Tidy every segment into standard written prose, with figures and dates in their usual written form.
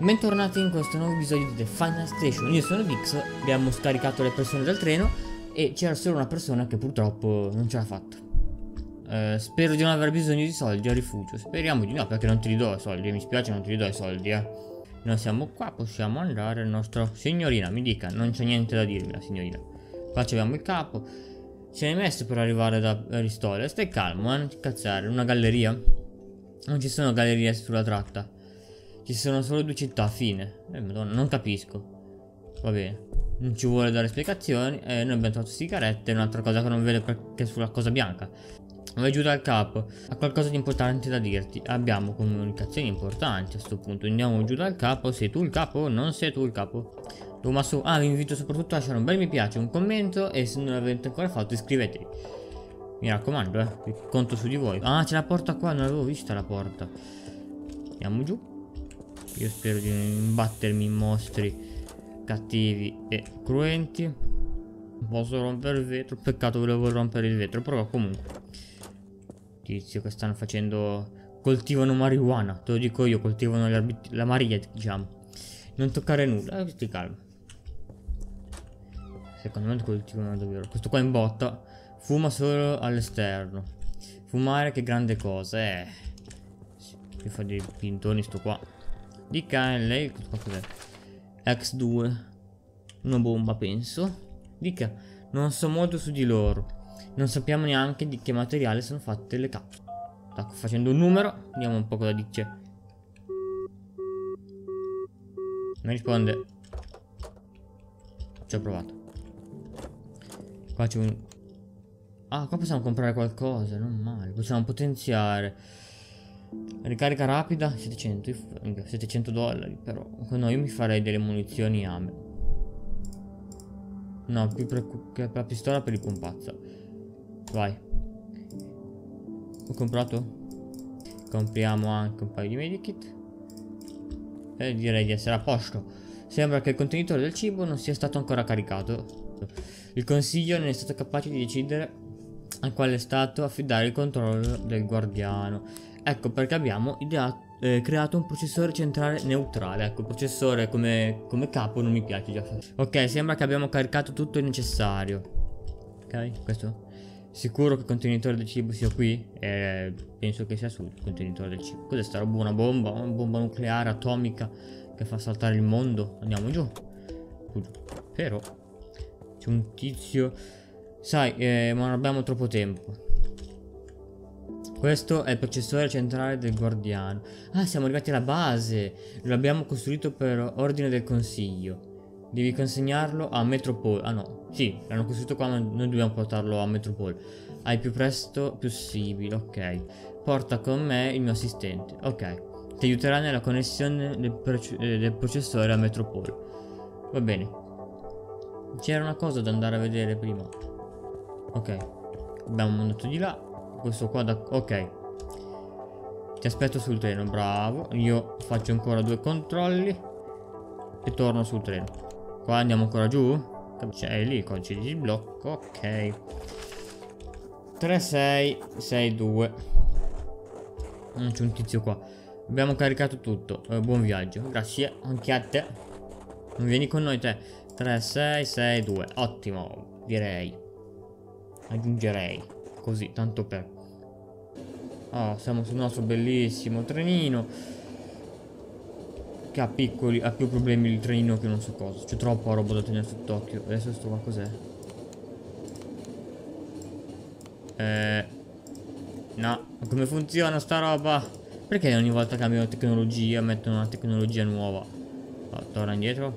Bentornati in questo nuovo episodio di The Final Station. Io sono Vix, abbiamo scaricato le persone dal treno e c'era solo una persona che purtroppo non ce l'ha fatta. Spero di non aver bisogno di soldi a rifugio. Speriamo di no, perché non te li do i soldi. Mi spiace, non te li do i soldi, Noi siamo qua, possiamo andare al nostro... Signorina, mi dica, non c'è niente da dirmi la signorina. Qua abbiamo il capo. Si è messo per arrivare da Aristole. Stai calmo, non ti cazzare. Una galleria? Non ci sono gallerie sulla tratta. Ci sono solo due città, fine. Madonna, non capisco. Va bene. Non ci vuole dare spiegazioni. Noi abbiamo trovato sigarette. Un'altra cosa che non vedo perché è sulla cosa bianca. Vai giù dal capo. Ha qualcosa di importante da dirti. Abbiamo comunicazioni importanti a sto punto. Andiamo giù dal capo. Sei tu il capo? Non sei tu il capo. Ma su. Vi invito soprattutto a lasciare un bel mi piace, un commento. E se non l'avete ancora fatto iscrivetevi. Mi raccomando, conto su di voi. Ah, c'è la porta qua. Non l'avevo vista la porta. Andiamo giù. Io spero di non imbattermi in mostri cattivi e cruenti. Non posso rompere il vetro. Peccato, volevo rompere il vetro. Però comunque tizio che stanno facendo... Coltivano marijuana. Te lo dico io, coltivano la Maria, diciamo. Non toccare nulla, stai calmo. Secondo me coltivano davvero. Questo qua in botta fuma solo all'esterno. Fumare che grande cosa, Mi fa dei pintoni sto qua. Dica lei cos'è? X2. Una bomba penso. Dica, non so molto su di loro. Non sappiamo neanche di che materiale sono fatte le capsule. Sto facendo un numero. Vediamo un po' cosa dice. Mi risponde. Ci ho provato. Qua c'è un... Ah, qua possiamo comprare qualcosa. Non male. Possiamo potenziare. Ricarica rapida 700 dollari. Però no, io mi farei delle munizioni AME. No, più per la pistola per il pompazzo. Vai. Ho comprato. Compriamo anche un paio di medikit. E direi di essere a posto. Sembra che il contenitore del cibo non sia stato ancora caricato. Il consiglio non è stato capace di decidere a quale stato affidare il controllo del guardiano. Ecco perché abbiamo creato un processore centrale neutrale. Ecco, il processore come capo non mi piace già. Ok, sembra che abbiamo caricato tutto il necessario. Ok, questo. Sicuro che il contenitore del cibo sia qui? Penso che sia sul contenitore del cibo. Cos'è sta roba? Una bomba nucleare atomica che fa saltare il mondo. Andiamo giù. Però c'è un tizio. Sai, ma non abbiamo troppo tempo. Questo è il processore centrale del guardiano. Ah, siamo arrivati alla base. Lo abbiamo costruito per ordine del consiglio. Devi consegnarlo a Metropole. Ah no, sì, l'hanno costruito qua, ma noi dobbiamo portarlo a Metropole al più presto possibile. Ok. Porta con me il mio assistente. Ok. Ti aiuterà nella connessione del processore a Metropole. Va bene. C'era una cosa da andare a vedere prima. Ok. Abbiamo mandato di là. Questo qua da... Ok. Ti aspetto sul treno, bravo. Io faccio ancora 2 controlli e torno sul treno. Qua andiamo ancora giù. C'è lì il codice di sblocco. Ok. 3662. Non c'è un tizio qua. Abbiamo caricato tutto. Buon viaggio. Grazie anche a te. Non vieni con noi te. 3662. Ottimo. Direi. Aggiungerei. Così, tanto per... siamo sul nostro bellissimo trenino. Che ha più problemi il trenino che non so cosa. C'è troppa roba da tenere sott'occhio. Adesso sto qua cos'è? No. Come funziona sta roba? Perché ogni volta cambiano tecnologia, mettono una tecnologia nuova? Torna indietro.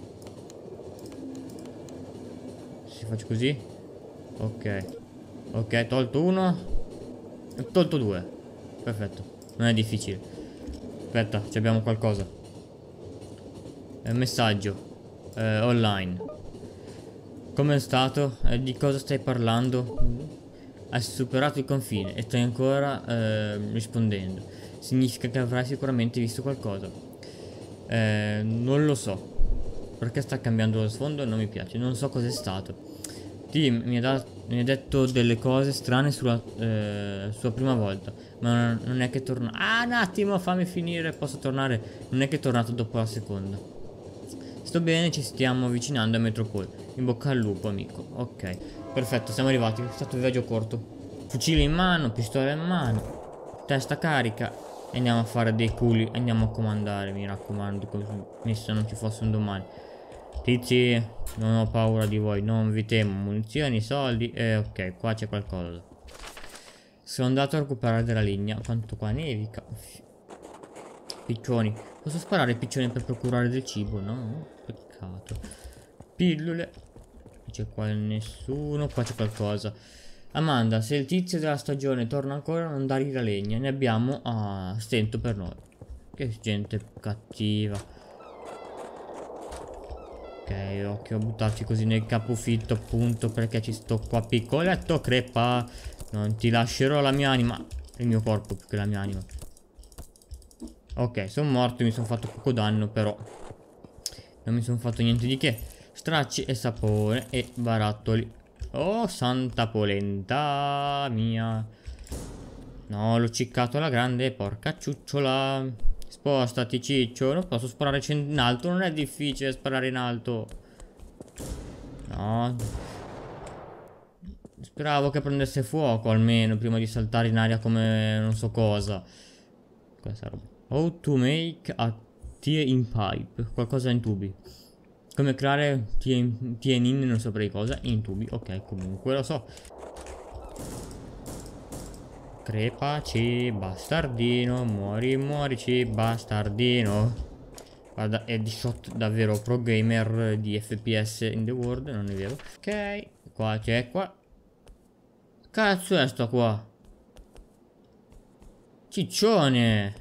Si faccio così? Ok. Ok, tolto uno e tolto 2. Perfetto, non è difficile. Aspetta, ci abbiamo qualcosa. Messaggio online. Come è stato? Di cosa stai parlando? Hai superato il confine e stai ancora rispondendo. Significa che avrai sicuramente visto qualcosa. Non lo so. Perché sta cambiando lo sfondo? Non mi piace. Non so cos'è stato. Tim mi ha detto delle cose strane sulla sua prima volta. Ma non è che torna. Ah, un attimo, fammi finire. Posso tornare? Non è che è tornato dopo la seconda. Sto bene, ci stiamo avvicinando a Metropole. In bocca al lupo, amico. Ok, perfetto, siamo arrivati. È stato un viaggio corto. Fucile in mano, pistola in mano, testa carica. E andiamo a fare dei culi. Andiamo a comandare, mi raccomando, come se non ci fosse un domani. Tizi, non ho paura di voi, non vi temo. Munizioni, soldi. Ok, qua c'è qualcosa. Sono andato a recuperare della legna. Quanto qua nevica. Piccioni. Posso sparare i piccioni per procurare del cibo? No, peccato. Pillole. Non c'è qua nessuno. Qua c'è qualcosa. Amanda, se il tizio della stagione torna ancora, non dargli la legna. Ne abbiamo a stento per noi. Che gente cattiva. Ok, occhio a buttarci così nel capofitto, appunto, perché ci sto qua piccoletto, crepa. Non ti lascerò la mia anima. Il mio corpo più che la mia anima. Ok, sono morto, mi sono fatto poco danno, però non mi sono fatto niente di che. Stracci e sapone e barattoli. Oh, santa polenta mia. No, l'ho ciccato alla grande, porca ciucciola. Spostati, ciccio. Non posso sparare in alto, non è difficile sparare in alto. No. Speravo che prendesse fuoco almeno prima di saltare in aria come non so cosa. Questa roba. How to make a tea in pipe. Qualcosa in tubi. Come creare tea in non saprei cosa. In tubi. Ok, comunque lo so. Crepaci, bastardino. Muori, muorici, bastardino. Guarda, headshot davvero pro gamer di FPS in the world. Non è vero. Ok, qua c'è qua. Cazzo è sto qua? Ciccione.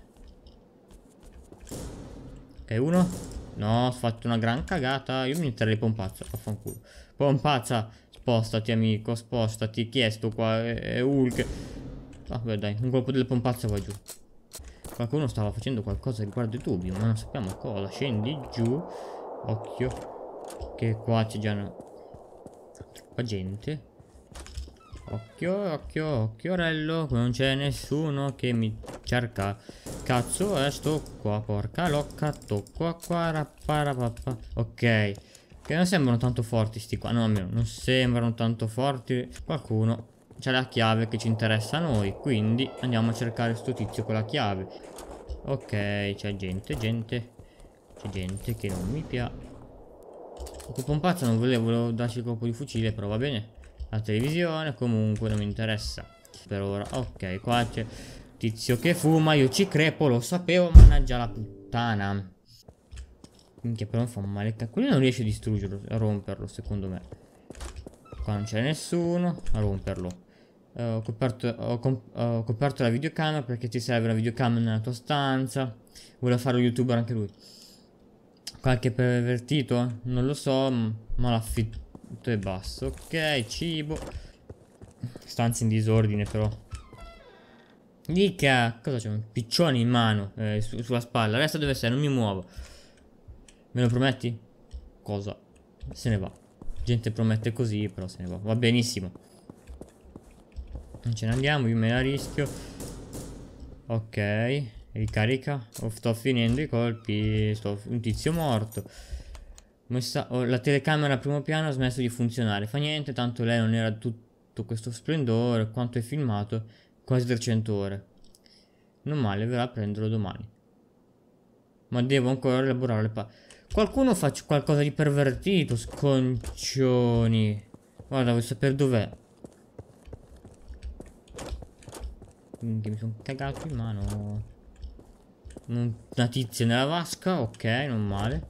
Ok, uno. No, ho fatto una gran cagata. Io mi metterei pompazza. Affanculo. Pompazza. Spostati, amico. Spostati. Chi è sto qua? È Hulk. Vabbè, dai. Un colpo del pompazzo va giù. Qualcuno stava facendo qualcosa riguardo i tubi, ma non sappiamo cosa. Scendi giù. Occhio. Che qua c'è già troppa gente. Occhio, occhio, occhiorello. Non c'è nessuno che mi cerca. Cazzo è sto qua, porca locca. Tocco qua, rapparapappa. Ok. Che non sembrano tanto forti sti qua. No, almeno non sembrano tanto forti. Qualcuno c'ha la chiave che ci interessa a noi. Quindi andiamo a cercare sto tizio con la chiave. Ok, c'è gente, c'è gente che non mi piace. Con pompazzo non volevo darci il colpo di fucile, però va bene. La televisione comunque non mi interessa per ora. Ok, qua c'è tizio che fuma. Io ci crepo, lo sapevo. Mannaggia la puttana. Minchia, però fa male. Quello non riesce a distruggerlo, a romperlo, secondo me. Qua non c'è nessuno. A romperlo. Ho coperto la videocamera perché ti serve una videocamera nella tua stanza. Vuole fare lo youtuber anche lui. Qualche pervertito? Non lo so, ma l'affitto è basso. Ok, cibo. Stanza in disordine però. Dica, cosa c'è? Un piccione in mano sulla spalla. Resta dove sei, non mi muovo. Me lo prometti? Cosa? Se ne va. Gente promette così, però se ne va. Va benissimo. Non ce ne andiamo, io me la rischio. Ok, ricarica. Sto finendo i colpi. Un tizio morto. La telecamera a primo piano ha smesso di funzionare. Fa niente, tanto lei non era tutto questo splendore. Quanto è filmato? Quasi 300 ore. Non male, verrà a prenderlo domani. Ma devo ancora elaborare le Qualcuno faccia qualcosa di pervertito, sconcioni. Guarda, vuoi sapere dov'è? Mi sono cagato in mano. Una tizia nella vasca, ok, non male.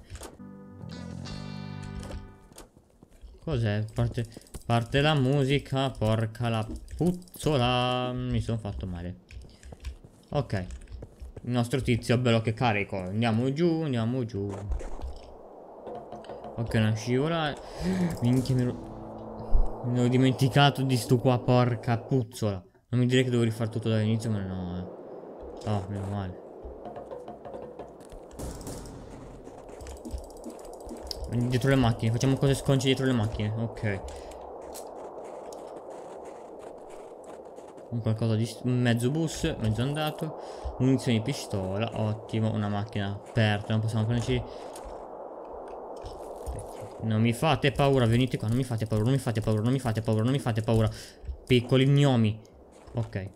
Cos'è? Parte la musica, porca la puzzola. Mi sono fatto male. Ok. Il nostro tizio è bello che carico. Andiamo giù, andiamo giù. Ok, una scivola. Minchia, mi ero dimenticato di sto qua, porca puzzola. Non mi dire che devo rifare tutto dall'inizio, ma no. Oh, meno male. Dietro le macchine, facciamo cose sconce dietro le macchine. Ok. Un qualcosa di un mezzo bus, mezzo andato. Munizioni di pistola, ottimo. Una macchina aperta, non possiamo prenderci. Non mi fate paura, venite qua, non mi fate paura, non mi fate paura, non mi fate paura, non mi fate paura. Piccoli gnomi. Ok.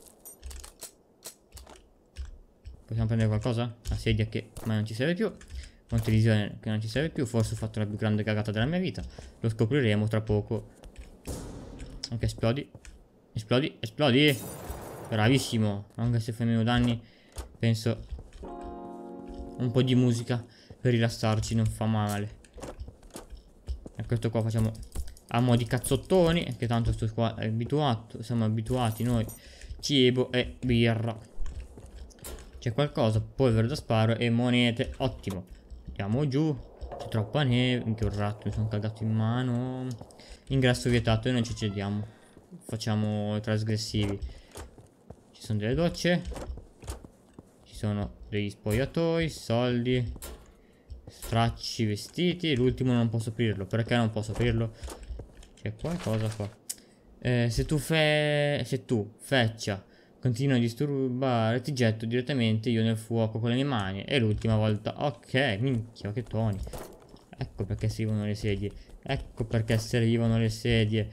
Possiamo prendere qualcosa? La sedia che ma non ci serve più. Una televisione che non ci serve più. Forse ho fatto la più grande cagata della mia vita. Lo scopriremo tra poco. Ok, esplodi. Esplodi, esplodi. Bravissimo. Anche se fai meno danni. Penso un po' di musica per rilassarci non fa male. E questo qua facciamo a mo' di cazzottoni, che tanto sto qua è abituato. Siamo abituati noi. Cibo e birra. C'è qualcosa, polvere da sparo e monete. Ottimo. Andiamo giù. C'è troppa neve. Anche un ratto, mi sono cagato in mano. Ingresso vietato e non ci cediamo. Facciamo trasgressivi. Ci sono delle docce. Ci sono degli spogliatoi, soldi, stracci, vestiti. L'ultimo non posso aprirlo. Perché non posso aprirlo? C'è qualcosa qua. Se tu feccia continua a disturbare, ti getto direttamente io nel fuoco con le mie mani. E l'ultima volta. Ok, minchia, che toni. Ecco perché servivano le sedie. Ecco perché servivano le sedie.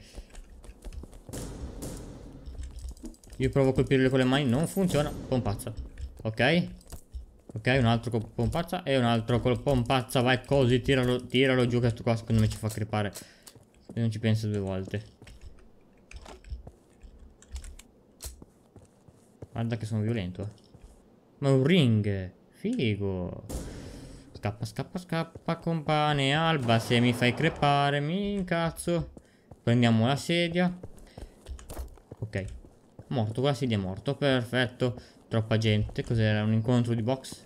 Io provo a colpirle con le mani, non funziona. Pompazza. Ok. Ok, un altro con pompazza e un altro con pompazza. Vai così, tiralo giù, che sto qua secondo me ci fa crepare. E non ci penso due volte. Guarda che sono violento. Ma è un ring. Figo. Scappa, scappa, scappa, compane Alba. Se mi fai crepare, mi incazzo. Prendiamo la sedia. Ok. Morto, qua la sedia è morto. Perfetto. Troppa gente. Cos'era? Un incontro di box?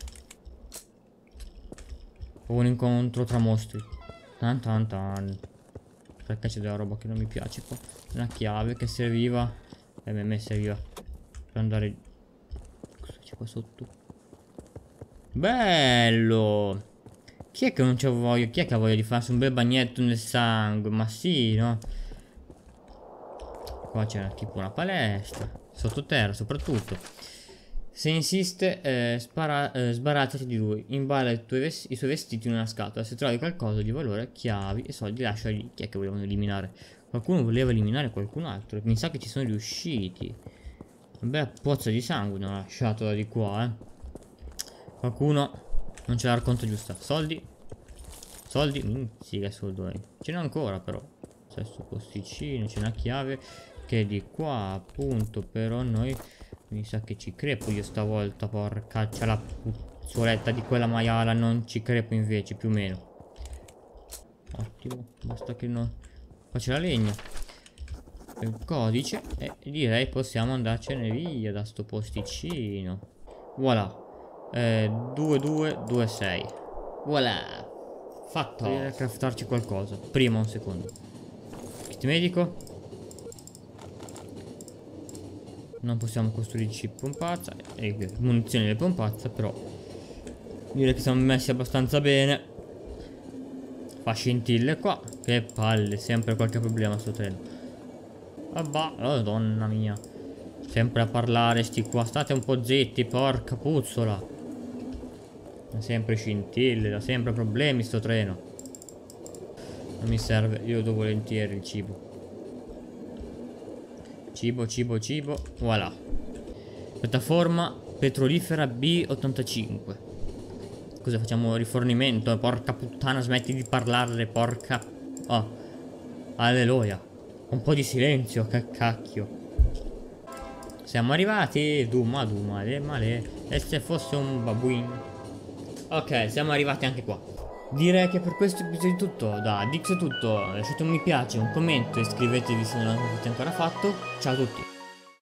O un incontro tra mostri? Tan tan tan. Perché c'è della roba che non mi piace qua. Una chiave che serviva. A me serviva per andare. Cosa c'è qua sotto? Bello. Chi è che non c'ha voglia? Chi è che ha voglia di farsi un bel bagnetto nel sangue? Ma sì, no? Qua c'è tipo una palestra. Sottoterra soprattutto. Se insiste, sbarazzati di lui. Imballa i suoi vestiti in una scatola. Se trovi qualcosa di valore, chiavi e soldi, lasciali. Chi è che volevano eliminare? Qualcuno voleva eliminare qualcun altro. Mi sa che ci sono riusciti. Una bella pozza di sangue ne ho lasciato da di qua, eh. Qualcuno non ce l'ha racconta giusta. Soldi. Soldi. Sì, che soldoni. Ce n'è ancora però. Sesto posticino. C'è una chiave che è di qua, appunto. Però noi mi sa che ci crepo io stavolta. Porcaccia la puzzoletta di quella maiala. Non ci crepo invece, più o meno. Ottimo. Basta che non... Qua c'è la legna. Il codice. E direi possiamo andarcene via da sto posticino. Voilà. 2226. Voilà. Fatto. Devo craftarci qualcosa. Prima un secondo. Kit medico. Non possiamo costruirci pompazza e munizioni del pompazza, però direi che siamo messi abbastanza bene. Fa scintille qua. Che palle, sempre qualche problema sto treno. Vabbè, oh, donna mia. Sempre a parlare sti qua. State un po' zitti, porca puzzola. Da sempre scintille, da sempre problemi sto treno. Non mi serve, io do volentieri il cibo. Cibo, cibo, cibo. Voilà. Piattaforma petrolifera B85. Cosa facciamo? Rifornimento. Porca puttana, smetti di parlare, porca. Oh. Alleluia. Un po' di silenzio, che cacchio. Siamo arrivati. Duma, male. E se fosse un babuin. Ok, siamo arrivati anche qua. Direi che per questo episodio è tutto. Da Dix è tutto. Lasciate un mi piace, un commento e iscrivetevi se non l'avete ancora fatto. Ciao a tutti.